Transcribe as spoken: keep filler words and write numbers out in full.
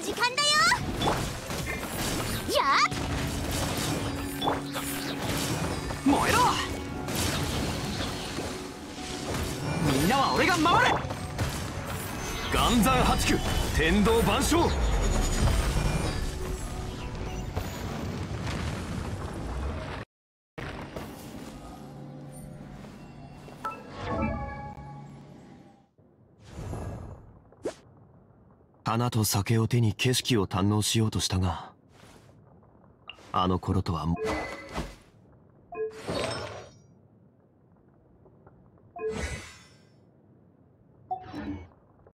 時間だよ。やっ燃えろ。みんなは俺が守れ。岩山八九天道万象。花と酒を手に景色を堪能しようとしたが、あの頃とはもう